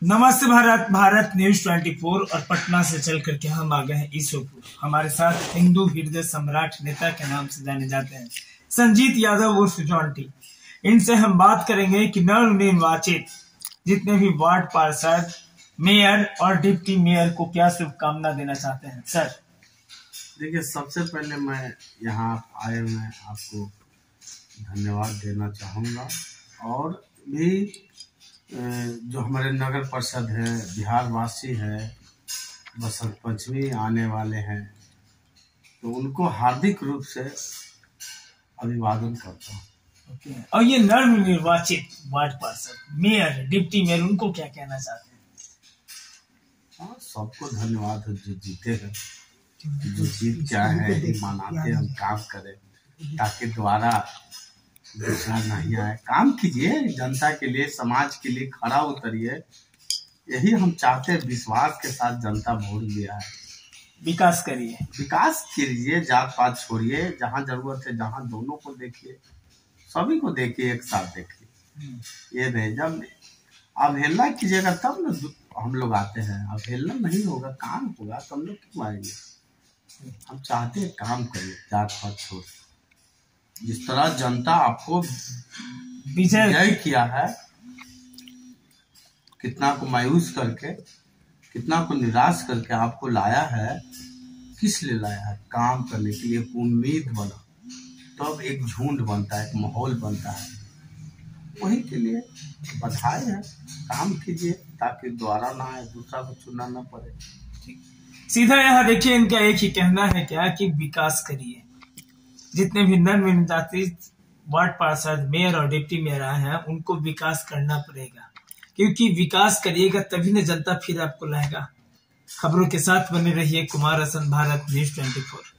नमस्ते भारत, भारत न्यूज 24 और पटना से चल करके हम आ गए हैं ईश्वरपुर। हमारे साथ हिंदू हृदय सम्राट नेता के नाम से जाने जाते हैं संजीत यादव उर्फ जॉन्टी। इनसे हम बात करेंगे कि नवनिर्वाचित जितने भी वार्ड पार्षद, मेयर और डिप्टी मेयर को क्या शुभकामना देना चाहते हैं। सर देखिए, सबसे पहले मैं यहाँ आए हुए आपको धन्यवाद देना चाहूँगा और भी जो हमारे नगर परिषद है, बिहार वासी है, बसंत पंचमी आने वाले हैं, तो उनको हार्दिक रूप से अभिवादन करता हूँ। और ये नवनिर्वाचित वार्ड पार्षद, मेयर, डिप्टी मेयर, उनको क्या कहना चाहते हैं। हाँ, सबको धन्यवाद है जो जीते हैं, जो जीत क्या है मनाते हम काम करें ताकि दोबारा दूसरा नहीं आए। काम कीजिए, जनता के लिए, समाज के लिए खड़ा उतरिए, यही हम चाहते हैं। विश्वास के साथ जनता वोट दिया है, विकास करिए, विकास कीजिए, जात पात छोड़िए, जहाँ जरूरत है जहाँ दोनों को देखिए, सभी को देखिए, एक साथ देखिए। ये नहीं जब अवहेलना कीजिएगा तब न हम लोग आते हैं। अवहेलना नहीं होगा, काम होगा तो हम लोग क्यों आएंगे। हम चाहते हैं काम करिए, जात पात छोड़। जिस तरह जनता आपको विजय किया है, कितना को मायूस करके, कितना को निराश करके आपको लाया है, किस लिए लाया है? काम करने के लिए। उम्मीद बना तो अब एक झुंड बनता है, एक माहौल बनता है, वही के लिए बधाई है। काम कीजिए ताकि दोबारा ना आए, दूसरा को चुनना ना पड़े। सीधा यहाँ देखिए, इनका एक ही कहना है क्या कि विकास करिए। जितने भी नवनिर्वाचित वार्ड पार्षद, मेयर और डिप्टी मेयर आए हैं, उनको विकास करना पड़ेगा, क्योंकि विकास करिएगा तभी न जनता फिर आपको लाएगा। खबरों के साथ बने रहिए। कुमार हसन, भारत न्यूज 24।